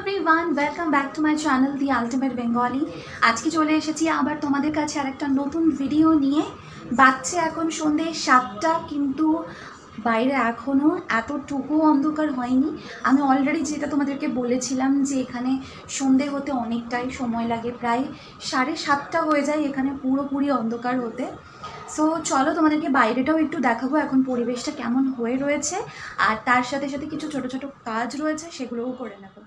Everyone, welcome back to my channel the ultimate Bengali. আজকে চলে এসেছি আবার তোমাদের কাছে আরেকটা নতুন ভিডিও নিয়ে। বাজছে এখন সন্ধ্যে 7টা, কিন্তু বাইরে এখনও এতটুকু অন্ধকার হয়নি। আমি অলরেডি যেটা তোমাদেরকে বলেছিলাম যে এখানে সন্ধে হতে অনেকটাই সময় লাগে, প্রায় 7:30 হয়ে যায় এখানে পুরোপুরি অন্ধকার হতে। সো চলো তোমাদেরকে বাইরেটাও একটু দেখাবো এখন পরিবেশটা কেমন হয়ে রয়েছে, আর তার সাথে সাথে কিছু ছোট ছোট কাজ রয়েছে সেগুলোও করে নেবো।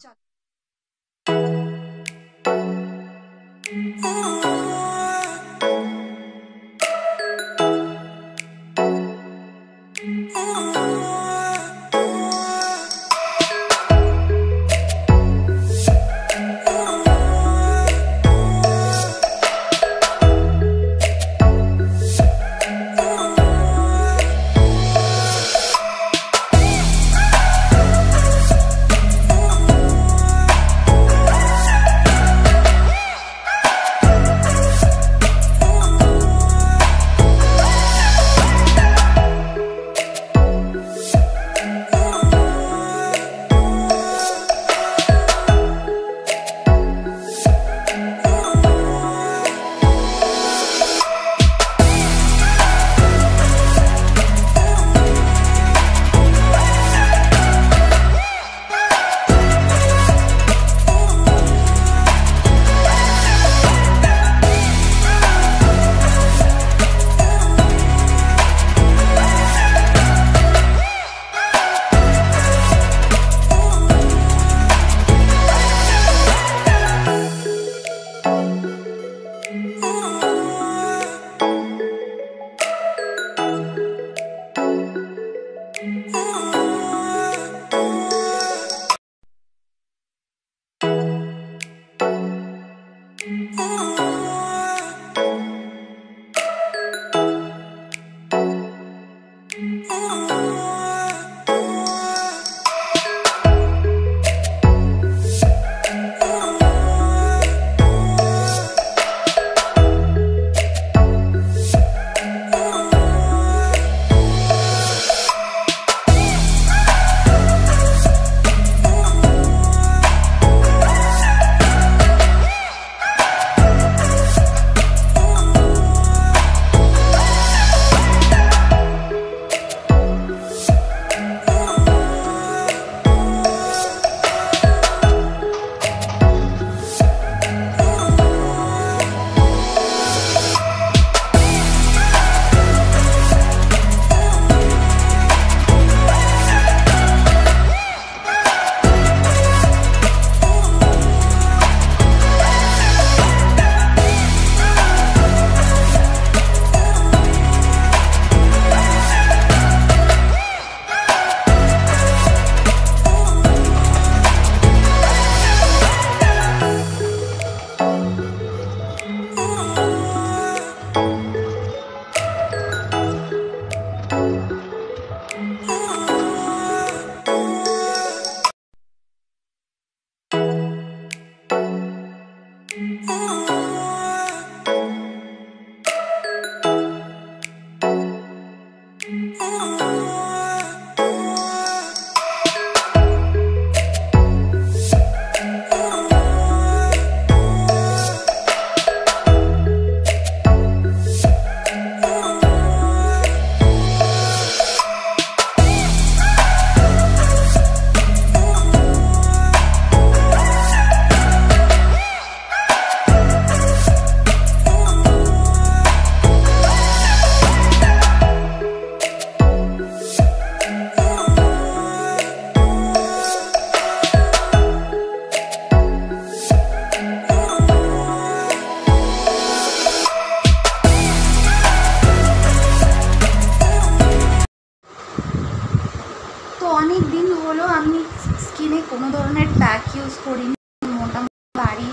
অনেক দিন হলো আমি স্কিনে কোনো ধরনের প্যাক ইউজ করিনি, মোটামুটি বাড়ি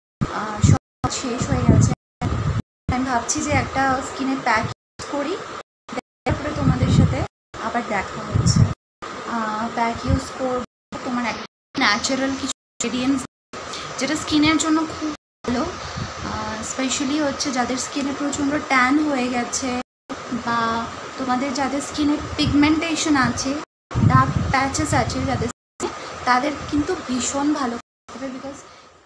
সব শেষ হয়ে গেছে। আমি ভাবছি যে একটা স্কিনে প্যাক ইউজ করি, তারপরে তোমাদের সাথে আবার দেখা হচ্ছে। প্যাক ইউজ করবো তোমার একটা ন্যাচারাল কিছু ইনগ্রেডিয়েন্টস যেটা স্কিনের জন্য খুব ভালো, স্পেশালি হচ্ছে যাদের স্কিনে প্রচণ্ড ট্যান হয়ে গেছে বা তোমাদের যাদের স্কিনে পিগমেন্টেশন আছে, ডার্ক প্যাচেস আছে যাদের, তাদের কিন্তু ভীষণ ভালো হবে, বিকজ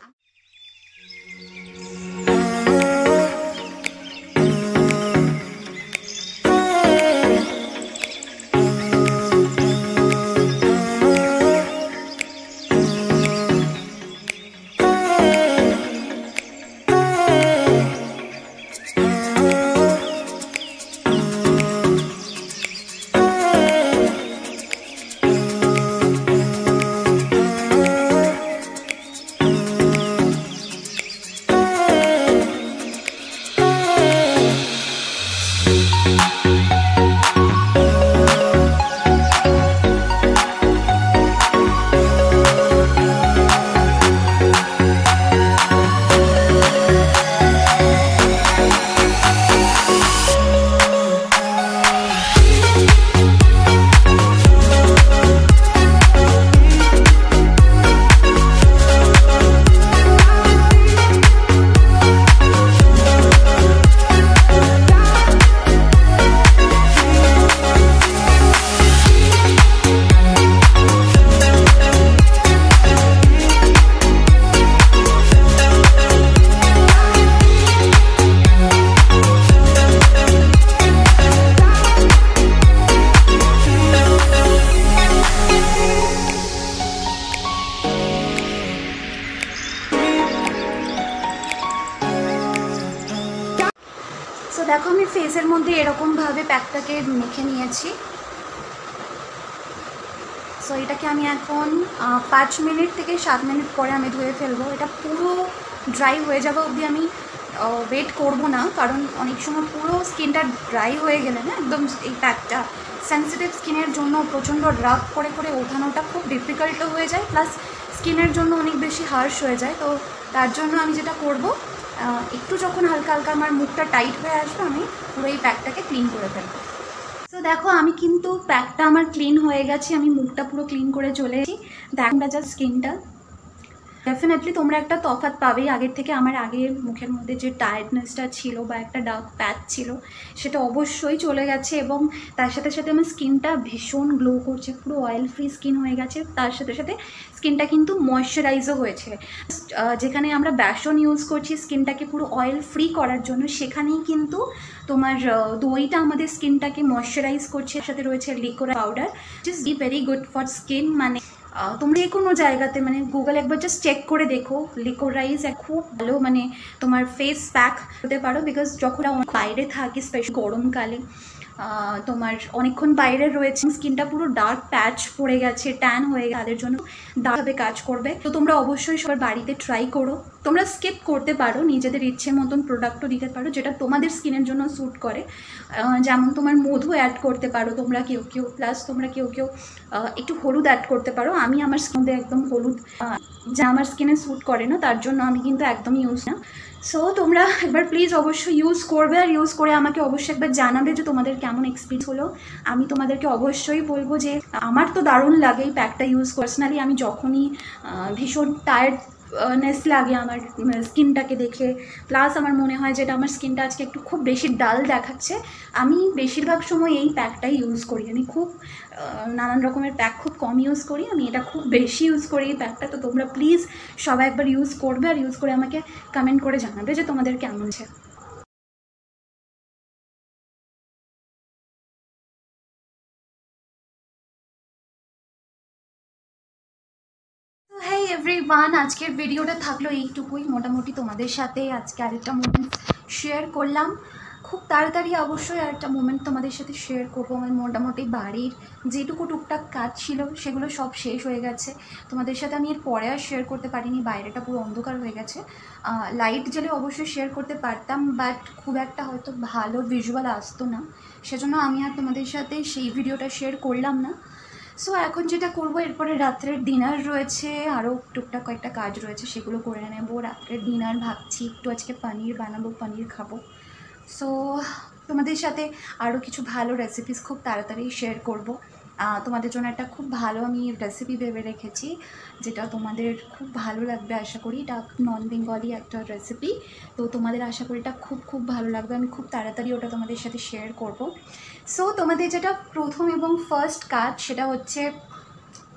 দেখো আমি ফেসের মধ্যে এরকমভাবে প্যাকটাকে মেখে নিয়েছি। সো এটাকে আমি এখন 5 মিনিট থেকে 7 মিনিট পরে আমি ধুয়ে ফেলবো। এটা পুরো ড্রাই হয়ে যাওয়া অবধি আমি ওয়েট করব না, কারণ অনেক সময় পুরো স্কিনটা ড্রাই হয়ে গেলে না একদম এই প্যাকটা সেন্সিটিভ স্কিনের জন্য প্রচণ্ড রাফ করে করে ওঠানোটা খুব ডিফিকাল্টও হয়ে যায়, প্লাস স্কিনের জন্য অনেক বেশি হার্শ হয়ে যায়। তো তার জন্য আমি যেটা করব, একটু যখন হালকা হালকা আমার মুখটা টাইট হয়ে আসবে আমি পুরো এই প্যাকটাকে ক্লিন করে ফেলবো। তো দেখো আমি কিন্তু প্যাকটা আমার ক্লিন হয়ে গেছে, আমি মুখটা পুরো ক্লিন করে চলে এসেছি। দেখো জাস্ট স্কিনটা ডেফিনেটলি তোমরা একটা তফাৎ পাবেই আগের থেকে। আমার আগের মুখের মধ্যে যে টায়ার্ডনেসটা ছিল বা একটা ডার্ক প্যাচ ছিল সেটা অবশ্যই চলে গেছে, এবং তার সাথে সাথে আমার স্কিনটা ভীষণ গ্লো করছে, পুরো অয়েল ফ্রি স্কিন হয়ে গেছে। তার সাথে সাথে স্কিনটা কিন্তু ময়শ্চারাইজও হয়েছে। যেখানে আমরা বেসন ইউজ করছি স্কিনটাকে পুরো অয়েল ফ্রি করার জন্য, সেখানেই কিন্তু তোমার দইটা আমাদের স্কিনটাকে ময়শ্চারাইজ করছে। সাথে রয়েছে liquorice powder, it is very good for skin. মানে তোমরা যে কোনো জায়গাতে মানে গুগল একবার জাস্ট চেক করে দেখো, লিকোরাইজ খুব ভালো মানে তোমার ফেস প্যাক হতে পারো। বিকজ যখন বাইরে থাকি স্পেশালি গরমকালে তোমার অনেকক্ষণ বাইরে রয়েছে, স্কিনটা পুরো ডার্ক প্যাচ পড়ে গেছে, ট্যান হয়ে গেছে, তাদের জন্য দারুণভাবে কাজ করবে। তো তোমরা অবশ্যই সবার বাড়িতে ট্রাই করো। তোমরা স্কিপ করতে পারো, নিজেদের ইচ্ছে মতন প্রোডাক্টও দিতে পারো যেটা তোমাদের স্কিনের জন্য স্যুট করে। যেমন তোমার মধু অ্যাড করতে পারো তোমরা কেউ কেউ, প্লাস তোমরা কেউ কেউ একটু হলুদ অ্যাড করতে পারো। আমি আমার স্কিনে একদম হলুদ যা আমার স্কিনে স্যুট করে না, তার জন্য আমি কিন্তু একদম ইউজ না। সো তোমরা একবার প্লিজ অবশ্যই ইউজ করবে, আর ইউজ করে আমাকে অবশ্যই একবার জানাবে যে তোমাদের কেমন এক্সপিরিয়েন্স হলো। আমি তোমাদেরকে অবশ্যই বলবো যে আমার তো দারুণ লাগে এই প্যাকটা ইউজ। পার্সোনালি আমি যখনই ভীষণ টায়ার্ডনেস লাগে আমার স্কিনটাকে দেখে, প্লাস আমার মনে হয় যেটা আমার স্কিনটা আজকে একটু খুব বেশি ডাল দেখাচ্ছে, আমি বেশিরভাগ সময় এই প্যাকটাই ইউজ করি। আমি খুব নানান রকমের প্যাক খুব কম ইউজ করি, আমি এটা খুব বেশি ইউজ করি এই প্যাকটা। তো তোমরা প্লিজ সবাই একবার ইউজ করবে, আর ইউজ করে আমাকে কমেন্ট করে জানাবে যে তোমাদের কেমন আছে। হেই এভরিওয়ান, আজকের ভিডিওটা থাকলো এইটুকুই। মোটামুটি তোমাদের সাথে আজকে আরেকটা মোমেন্ট শেয়ার করলাম। খুব তাড়াতাড়ি অবশ্যই আরেকটা মোমেন্ট তোমাদের সাথে শেয়ার করবো। আমার মোটামুটি বাড়ির যেটুকু টুকটাক কাজ ছিল সেগুলো সব শেষ হয়ে গেছে। তোমাদের সাথে আমি এর পরে আর শেয়ার করতে পারিনি, বাইরেটা পুরো অন্ধকার হয়ে গেছে। লাইট জ্বেলে অবশ্যই শেয়ার করতে পারতাম, বাট খুব একটা হয়তো ভালো ভিজুয়াল আসতো না, সেজন্য আমি আর তোমাদের সাথে সেই ভিডিওটা শেয়ার করলাম না। সো এখন যেটা করবো, এরপরে রাত্রের ডিনার রয়েছে, আরও টুকটাক কয়েকটা কাজ রয়েছে, সেগুলো করে নেবো। রাত্রের ডিনার ভাবছি একটু আজকে পনির বানাবো, পনির খাবো। সো তোমাদের সাথে আরও কিছু ভালো রেসিপিস খুব তাড়াতাড়ি শেয়ার করব। তোমাদের জন্য একটা খুব ভালো আমি রেসিপি ভেবে রেখেছি, যেটা তোমাদের খুব ভালো লাগবে আশা করি। এটা নন বেঙ্গলি একটা রেসিপি, তো তোমাদের আশা করি এটা খুব খুব ভালো লাগবে। আমি খুব তাড়াতাড়ি ওটা তোমাদের সাথে শেয়ার করব। সো তোমাদের যেটা প্রথম এবং ফার্স্ট কাজ সেটা হচ্ছে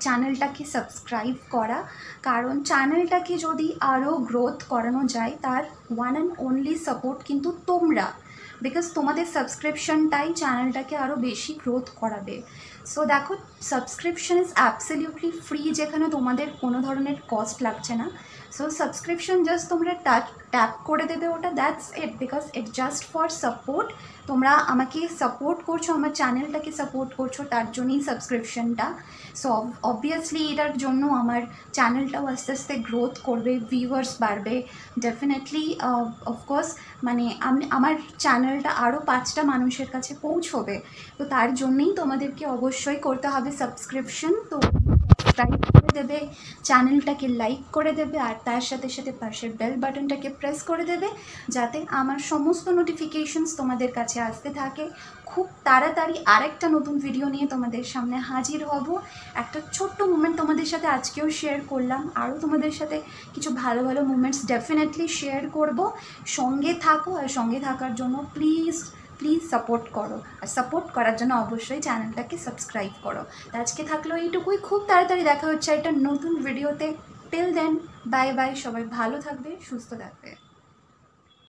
চ্যানেলটাকে সাবস্ক্রাইব করা, কারণ চ্যানেলটাকে যদি আরও গ্রোথ করানো যায় তার ওয়ান অ্যান্ড অনলি সাপোর্ট কিন্তু তোমরা, বিকজ তোমাদের সাবস্ক্রিপশনটাই চ্যানেলটাকে আরও বেশি গ্রোথ করাবে। সো দেখো, সাবস্ক্রিপশন ইজ অ্যাবসলিউটলি ফ্রি, যেখানে তোমাদের কোনো ধরনের কস্ট লাগছে না। সো সাবস্ক্রিপশন জাস্ট তোমরা ট্যাপ করে দেবে, ওটা that's it, because it just for support. তোমরা আমাকে সাপোর্ট করছো, আমার চ্যানেলটাকে সাপোর্ট করছো, তার জন্যই সাবস্ক্রিপশনটা। সো অবভিয়াসলি এটার জন্য আমার চ্যানেলটাও আস্তে আস্তে গ্রোথ করবে, ভিউয়ার্স বাড়বে ডেফিনেটলি। অফকোর্স মানে আমার চ্যানেলটা আরও 5টা মানুষের কাছে পৌঁছবে, তো তার জন্যই তোমাদেরকে অবশ্যই করতে হবে সাবস্ক্রিপশন। তো সাবস্ক্রাইব করে দেবে, চ্যানেলটাকে লাইক করে দেবে, আর তার সাথে সাথে পাশের বেল বাটনটাকে প্রেস করে দেবে, যাতে আমার সমস্ত নোটিফিকেশনস তোমাদের কাছে আসতে থাকে। খুব তাড়াতাড়ি আরেকটা নতুন ভিডিও নিয়ে তোমাদের সামনে হাজির হব। একটা ছোট্ট মুমেন্ট তোমাদের সাথে আজকেও শেয়ার করলাম, আরও তোমাদের সাথে কিছু ভালো ভালো মুমেন্টস ডেফিনেটলি শেয়ার করব। সঙ্গে থাকো, আর সঙ্গে থাকার জন্য প্লিজ সাপোর্ট করো, আর সাপোর্ট করার জন্য অবশ্যই চ্যানেলটাকে সাবস্ক্রাইব করো। তো আজকে থাকলো এইটুকুই, খুব তাড়াতাড়ি দেখা হচ্ছে একটা নতুন ভিডিওতে। টিল দেন বাই বাই, সবাই ভালো থাকবে, সুস্থ থাকবে।